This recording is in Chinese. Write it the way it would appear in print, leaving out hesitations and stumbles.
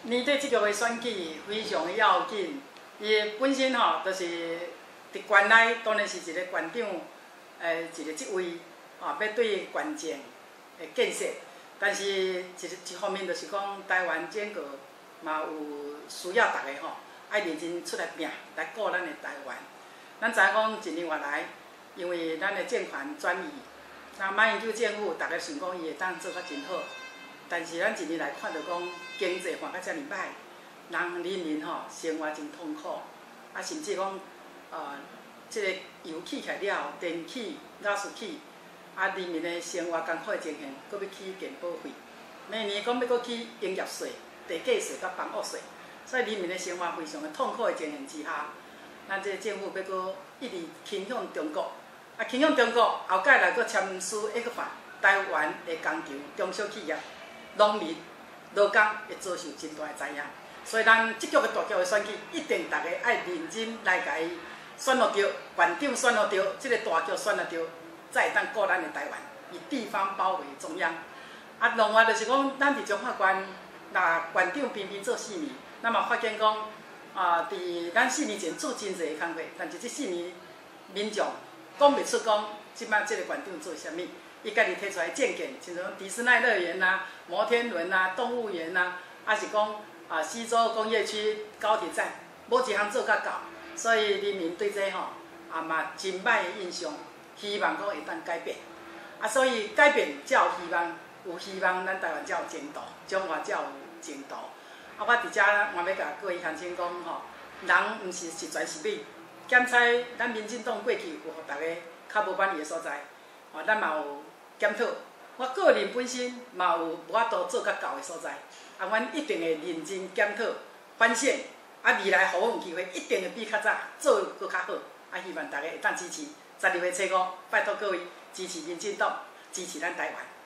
年底即个的选举非常的要紧，伊本身吼就是伫县内当然是一个县长，一个职位，要对县政的建设，但是一方面就是讲台湾整个嘛有需要大家吼，爱认真出来拼，来顾咱的台湾。咱知影讲一年外来，因为咱的政权转移，那马英九政府大家想讲伊会当做较真好。 但是咱一年来看到讲经济换甲遮尔歹，人民吼生活真痛苦，啊甚至讲即个油起起来了后，电起、瓦斯起，啊人民的生活艰苦的情形，搁要起健保费，明年讲要搁起营业税、地价税甲房屋税，所以人民的生活非常的痛苦的情形之下，咱这个政府要搁一直倾向中国，啊倾向中国，后盖来搁签署一个法，台湾的工厂、中小企业。 农民、劳工会遭受真大的灾殃，所以咱即局的大局的选举，一定大家爱认真来甲伊选落着，县长选落着，即个大局选落着，才会当顾咱的台湾，以地方包围中央。啊，另外就是讲，咱伫中华县，那县长偏偏做4年，咱嘛发现讲，伫咱4年前做真侪的工作，但是即4年民众讲袂出讲，即摆即个县长做啥物。 伊家己提出来建建，像像迪士尼乐园呐、摩天轮呐、动物园呐，还是讲西周工业区高铁站，无一项做甲到，所以人民对这吼嘛真歹的印象，希望讲会当改变。所以改变才有希望，有希望咱台湾才有前途，中华才有前途。我伫遮换要甲各位乡亲讲吼，人毋是全是美，检查咱民进党过去有互大家较无满意的所在，咱嘛有。 检讨，我个人本身嘛有无法度做较够的所在，阮一定会认真检讨、反省，未来互我有机会，一定会比较早做搁较好。希望大家会当支持12月初5，拜托各位支持民进党，支持咱台湾。